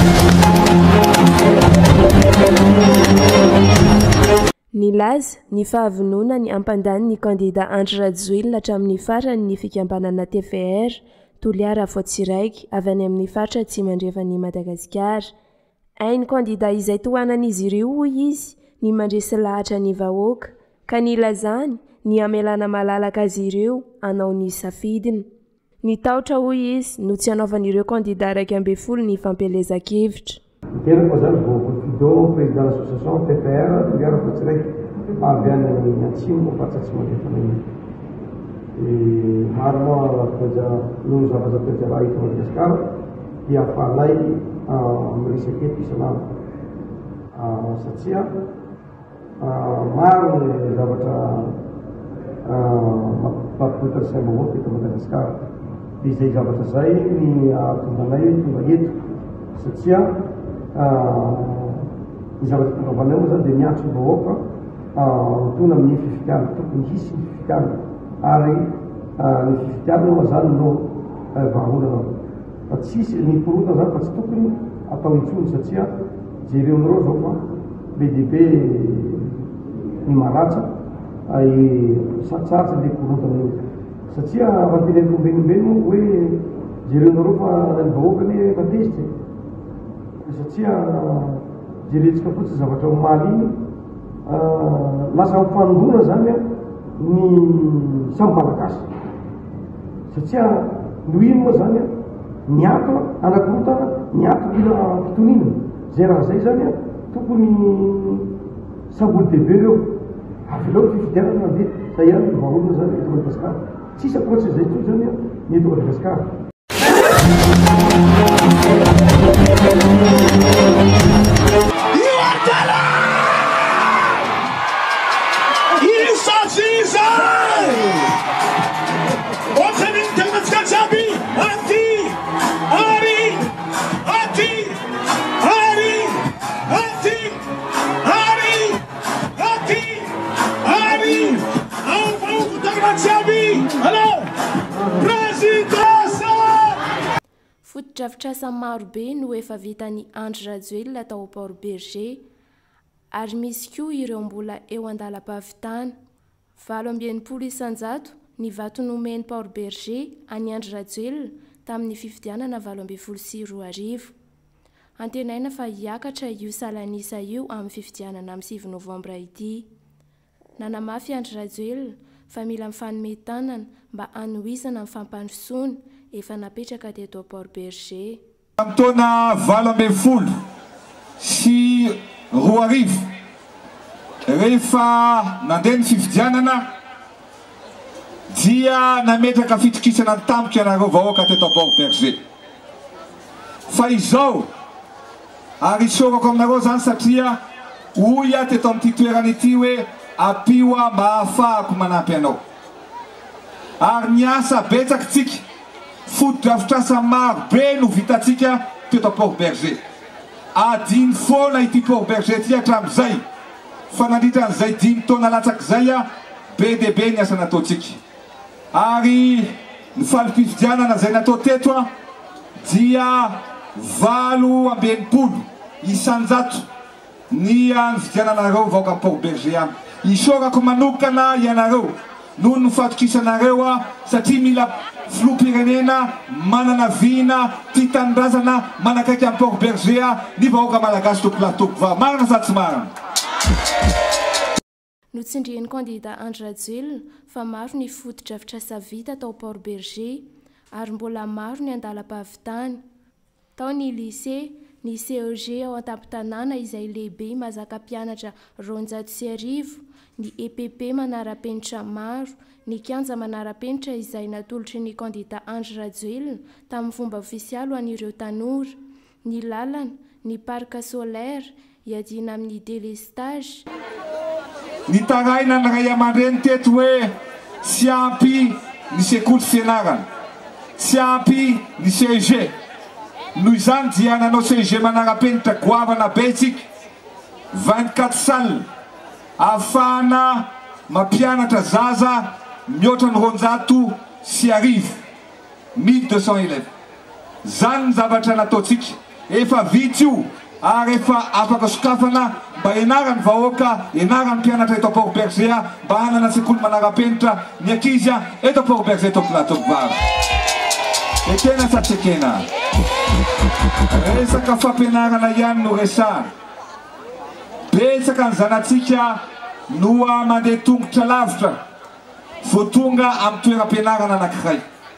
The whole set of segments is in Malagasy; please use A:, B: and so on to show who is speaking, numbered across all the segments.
A: Nilaza ny fahavonona ny ampandany ny kandida Andry Rajoelina hatramin'ny farany ny fikambanana TVR Toliara Fotsiraiky avy any amin'ny faritra Tsimandrefan'i Madagasikara. Hainy kandida izay tohanan'izy ireo hoy izy ny mandresy lahatra ny vahoaka ka nilazany ny amelana malalaka azy ireo anao ny safidiny. Ny tahotra hoy izy no tsy anaovan'ireo kandida 12 ny fampelezan-kevitra.
B: Terako zany Bofido, président l'association TPR, Toliara Fotsiraiky, avy any Atsimo, faritra Tsimandrefana iny. Maro moa noho zava-toetra raha eto Madagasikara dia ahafahanay miresaky eto isanandro. Satria maro ny zavatra mampitoetra ny saim-bahoaka eto Madagasikara. Dia izay zavatra zay ny ahatonganay tonga eto satria ny zavatra tongavanay moa zany dia miantso ny vahoaka mitona amin'ny fifidianana, tokony hisy ny fifidianana ary ny fifidianana moa zany no vahaolana. Fa tsisy ny korotana zany fa tsy tokony atao intsony satria jereonareo zao fa be dia be ny maratsa sarotsarotsa le korotana io satria vanteneniko mbenombeno hoe jereonareo fa ny vahoaka ny matezitra satria jerentsika fotsy zavatra omaly iny lasa mifanondona zany ny samby malagasy satria no iny moa zany niatona anakorotana niatona ila fitoninana zay raha zay zany tokony samboly debe reo avy leo fifidianana dia zay ihany ny vahaolona zany eto Madagasikara tsisy akoatsy zay toy zany ny eto Madagasikara.
A: Fotodrafitrasa marobe no efa vitan'ny Andry Rajoelina tao Port Berger ary misy koa ireo mbola eo andalam-pahavitana. 700 isan-jato ny vato nomeny Port Berger any Andry Rajoelina tamin'ny fifidianana 12 Antenaina fa hiakatra io salanisa io amin'ny fifidianana amin'ny 7 Novambra ity. Nanamafy Andry Rajoelina fa mila mifanome tanana mba hanohisana amin'ny fampandrosoana efa napetraka teto Port Berger.
C: Taona 12 sy 2 rehefa nandeha ny fifidianana dia nametraka fitokisana tampoka ianareo vahoaka teto Port Berger. Fa izao ary sorako aminareo zany satria oya teto amin'ity toerana ity hoe apioa mba ahafahako manampy anao. Ary niasa betsaka tsika fotodrafitrasa maro be no vitatsika teto Port Berger. Adiny foana ity Port Berger ity hatramin'izay fa nandritra an'izay 5 taona latsaky zay be dia be ny asa nataotsika. Ary ny falim-pifidianana zay natao teto dia 80 isan-jato ny fifidiananareo vahoaka Port Berger any. Isorako manokana ianareo noho ny fatokisanareo satria mila filoham-pirenena manana vina tia tanindrazana manakaiky amin'ny Port Berger ny vahoaka malagasy tompolahy va marina sa tsy marina.
A: Notsindrian'ny kandida Andry Rajoelina fa maro ny fotodrafitrasa vita tao Port Berger ary mbola maro ny andalam-pahavitany. Tao ny lycée, ny CEG ao an-tampon-tanàna izay lehibe mazaka mpianatra 210, ny EPP manara-penitra maro, ny kianja manara-penitra izay natolotry ny kandida Andry Rajoelina tamin'ny fomba ofisialy ho an'ireo tanora, ny lalana, ny parc solaire iadina amin'ny délestage.
C: Ny taraina ny ray aman-dreny teto hoe tsy ampy ny sekoly fianarana, tsy ampy ny CEG. Noho izany dia nanao CEG manara-penitra goavana betsika 24 salle ahafahana mampianatra zaza mihoatra ny 210 1200 élèves. Zany ny zavatra nataotsika efa vitsy io ary efa afaka sokafana mba ianarany vahoaka ianarany mpianatra eto Port Berger mba hanana sekoly manara-penitra ny ankizy eto Port Berger eto plateau vary ekena sa tsy ekena resaka fampianarana ihany no resahana betsaka ny zanatsika noa mandeha tongotra lavitra vo tonga amin'ny toeram-pianarana anankiray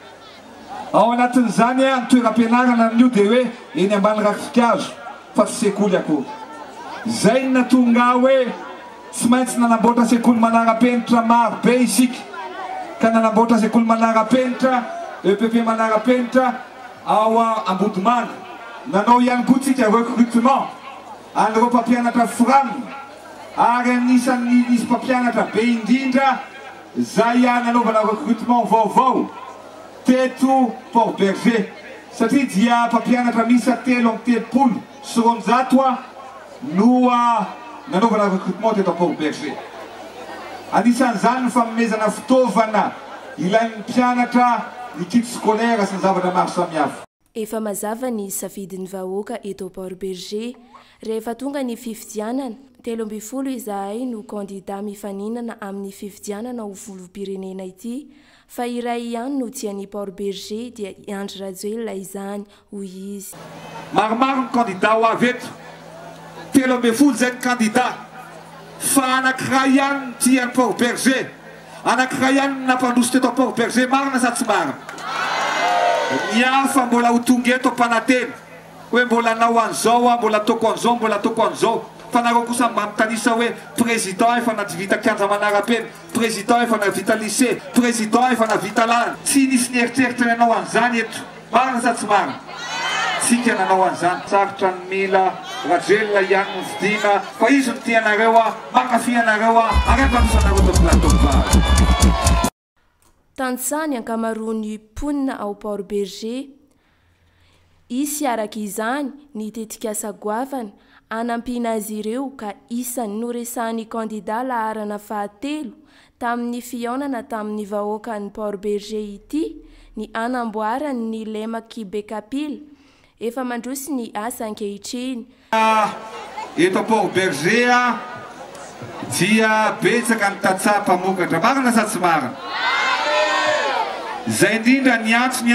C: ao anatin'izany ny toeram-pianarana nio dia hoe eny ambany rakifikazo fa tsy sekoly akory zay ny natonga hoe tsy maintsy nanamboatra sekoly manara-penitra maro be isika ka nanamboatra sekoly manara-penitra EPP manara-penitra ao Ambodimanga nanao ihany koa tsika recrutement an'ireo mpampianatra firanona ary anisan'ny nisy mpampianatra be indrindra zay nanaovana recrutement vaovao teto Port Berger satria dia mpampianatra misy 330 sy 400 no nanaovana recrutement teto Port Berger anisan'izany ny fanomezana fitaovana ilain'ny mpianatra ny kit scolaire sy ny zavatra maro samihafa.
A: Efa mazava ny safidin'ny vahoaka eto Port Berger rehefa tonga ny fifidianana 13 izahay no kandida mifaninana amin'ny fifidianana ho volom-pirenena ity fa iray ihany no tian'ny Port Berger dia Andry Rajoelina izany hoy izy.
C: Maromaro ny kandida ho avy eto 13 zay ny kandida fa anankiray ihany tian'ny Port Berger anankiray ihany nampandroso teto Port Berger marina sa tsy marina ny hafa mbola ho tonga eto ampanantena hoe mbola nao an'izao mbola toko an'izao mbola toko an'izao fa nareo kosa mampitanisa hoe président efa navita kianja manara-pena président efa navita lycée président efa navita lalana tsy nisy nieritreritry nanao an'izany eto marina sa tsy marina tsika nanao an'izany sarotra ny mila Rajoelina ihany no fidina fa izy no tianareo mankafy anareo arefan'isanareo to plateau vary
A: Tantsany ankamaroany ponina ao Port Berger isy araka izany ny tetika sagoavana anampina azy ireo ka isany noresahan'ny kandida laharana fahatelo tamin'ny fihaonana tamin'ny vahoaka ny Port Berger ity ny anamboarany ny lemaky Bekapila efa mandroso ny asa ankehitriny
C: eto Port Berger dia betsaka ny tatsaha-mpamokatra marina sa tsy marina zay indrindra ny antsony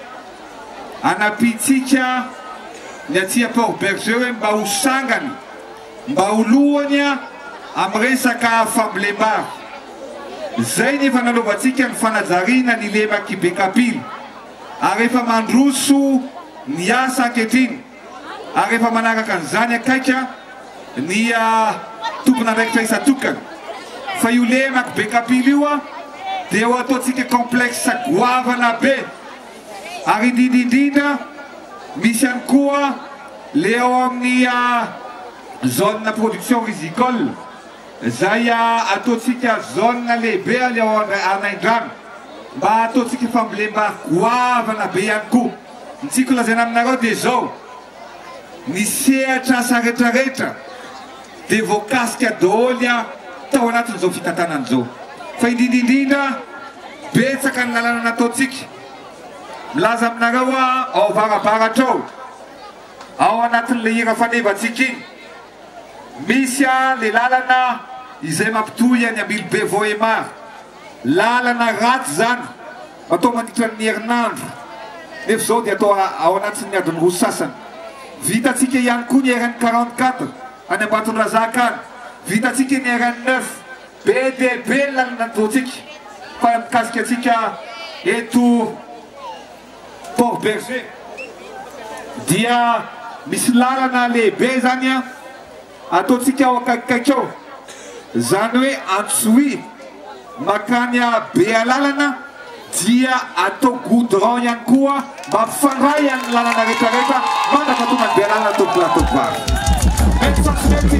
C: anapitsika ny atsia Port Berger hoe mba ho sangany mba ho lohany amin'ny resaka fambolem-bary zay nefa nanaovantsika ny fanajariana ny lemaky Bekapila ary efa mandroso ny asa ankehitriny ary efa manaraka an'izany akaika ny tompona andraikitra isatokana fa io lemaky Bekapila io dia ho ataontsika complexe goavana be ary indrindrindrindra misy ihany koa le ao amin'ny zone production rizicole zay ataontsika zone lehibe le ao anaindrano mba ataontsika fambolem-bary goavana be ihany koa ny tsiko lazaina aminareo dia zao ny sehatra asa rehetrarehetra dia voakasika daholo tao anatin'izao fitantanan'izao fa indrindrindrindra betsaka ny lalana nataontsika milaza aminareo ao varabaratra ao anatin'le hira fanevantsika iny misy le lalana izay mampitohy any Ambilobe Voemar lalana ratsy zany atao mandritra ny herinandro nefa zao dia atao ao anatin'ny adiny roa sasany vitatsika ihany koa ny RN 44 any Ambatondrazaka any vitatsika ny RN 9 be dia be ny lalana nataontsika fa mikasika atsika eto Port Berger dia misy lalana lehibe zany ataontsika ao akaikikaiky ao zany hoe Antsoui makany Bealalana dia atao goudron ihany koa mampifandray amin'ny lalana rehetrarehetra mandrapatonga ny Bealalana atao plateau vary mety satsymety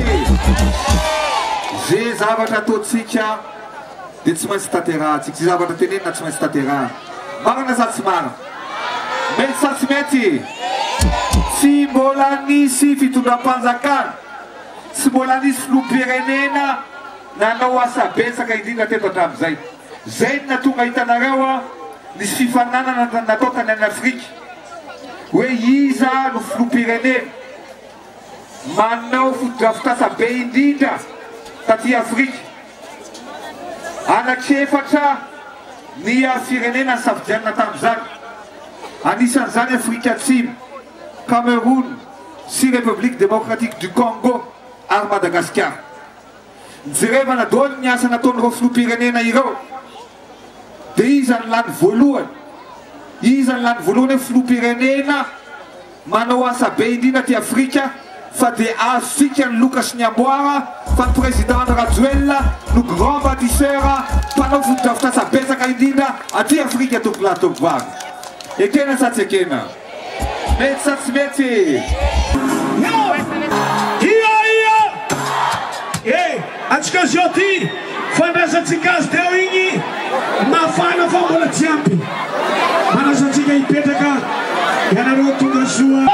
C: zay zavatra ataontsika dia tsy maintsy tanterahantsika zay zavatra tenenina tsy maintsy tanteraha marina sa tsy marina mety sa tsy mety tsy mbola nisy fitondram-panjakana tsy mbola nisy filoham-pirenena nanao asa betsaka indrindra teto hatramin'izay zay no natonga hitanareo nisy fifananana natao tany any Afrika hoe iza no filoham-pirenena manao foto-drafitrasa be indrindra taty Afrika. Anaky-efatra ny firenena ny safidianina tamin'izany. Anisan'izany Afrika Atsimo, Cameroun sy République démocratique du Congo ary Madagascar. Jerevana daholo ny asa nataon'ireo filoham-pirenena ireo. Dia iza ny lany voalohany. Iza ny lany voalohany hoe filoham-pirenena manao asa be indrindra ty Afrika, fa dia azosika ny loka sy ny amboara fa ny président Rajoelina no grand bâtisseur mpanao foto-drafitrasa betsaka indrindra aty Afrika tompolahy tompovavy. Ekena sa tsy ekena? Mety sa tsy mety?
D: Antsika zio ty fandraisantsika azy teo igny mafana fa mbola tsy ampy. Manasantsika hipetraka ianareo tonga soa.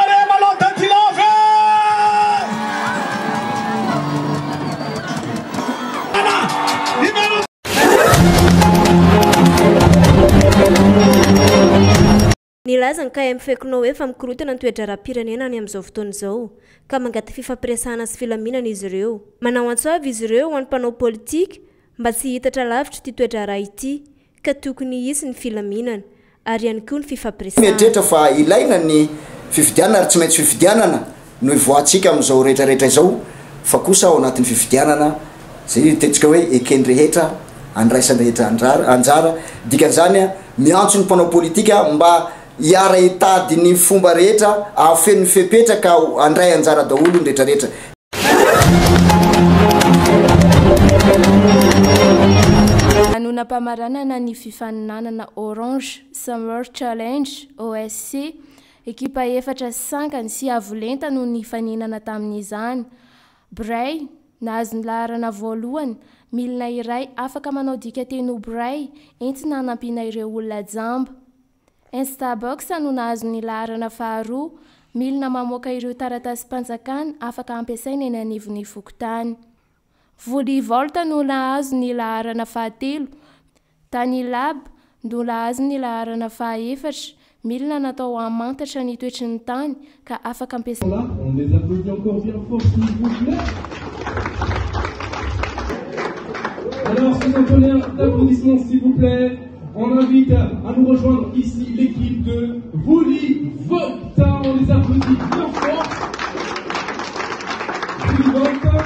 E: Nilaza ny KM-FECNO hoe fa mikorotana ny toetra ara-pirenena any amin'izao fotoana izao ka mangaty fifampiresahana sy filaminana izy ireo. Manao antsoavy izy ireo ho an'ny mpanao politika mba tsy hitatra lavitra ity toetra ara ity ka tokony hisy ny filaminana ary ihany koa ny fifampiresahana.
F: Mieritreretra fa ilaina ny fifidianana ary tsy maintsy fifidianana no ivoantsika amin'izao rehetrarehetra izao fa kosa ao anatin'ny fifidianana zay tentsika hoe ekeny rehetra andraisana rehetra anjara dikan'izany miantso ny mpanao politika mba iara hitady ny fomba rehetra ahafen'ny fepetraka andray anjara daholo ny rehetrarehetra.
A: Anonam-pamaranana ny fifaninanana Orange Summer Challenge OSC ekipa efatra sangany sy avolenta no ny faninana tamin'izany. Bray nahazo ny laharana voalohany, milina iray afaka manao dika teny Bray entina hanampiana ireo olona jamba. Instabox no nahazo ny laharana faharoa, milina mamoaka ireo taratasy mpanjakana afaka ampiasaina eny anivon'ny fokontany. Volley-Volta no nahazo ny laharana fahatelo, Tany Lab no nahazo ny laharana fahaefatra, milina natao hamantatra ny toetry ny tany ka afaka ampiasaina.
D: On les applaudit encore bien fort s'il vous plaît. Alors, sous un tonnerre d'applaudissements s'il vous plaît, on invite à nous rejoindre ici l'équipe de Volley-Volta. On les applaudit bien fort. Volley-Volta.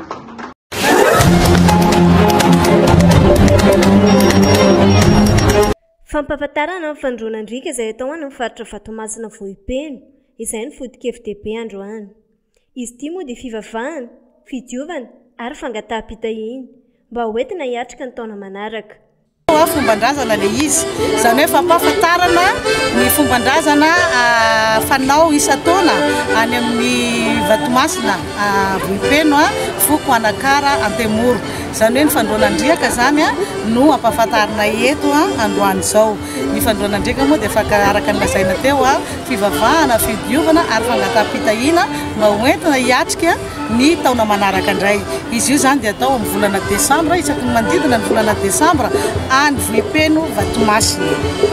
E: Fampahafantarana ny fandroanandrika izay atao any amin'ny faritra Vatomasina Vohipeno, izay ny fotoka FDP androany. Izy ity moa dia fivavahana, fidiovana ary fangataham-pitahiny mba hoentina hiatrika ny taona manaraka.
G: Fomban-drazana le izy, izany hoe fampahafantarana ny fomban-drazana fanao isa-taona any amin'ny Vatomasina Vohipeno foko anakara Antemoro. Izany hoe ny fandroanandriaka zany no ampahafantarana eto androany izao. Ny fandroanandriaka moa dia araka ny lazaina teo fivavahana, fidiovana ary fangataham-pitahina mba hoentina hiatrika ny taona manaraka indray. Izy io zany dia atao amin'ny volana Desambra, isaky ny manodidina ny volana Desambra any Vohipeno Vatomasina.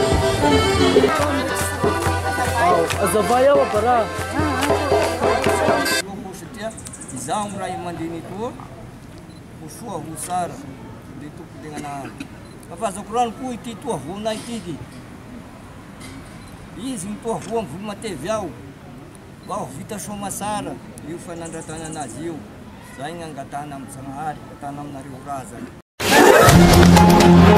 H: Azavay ao bara.
I: Izaho mray mandini toa usoa husara di tu dengan apa zokuran ku iti tu huna iti izi tu huam vulma te viau wa vita soma sara yu fanandratana naziu zainga ngatana msangahari katana mnari uraza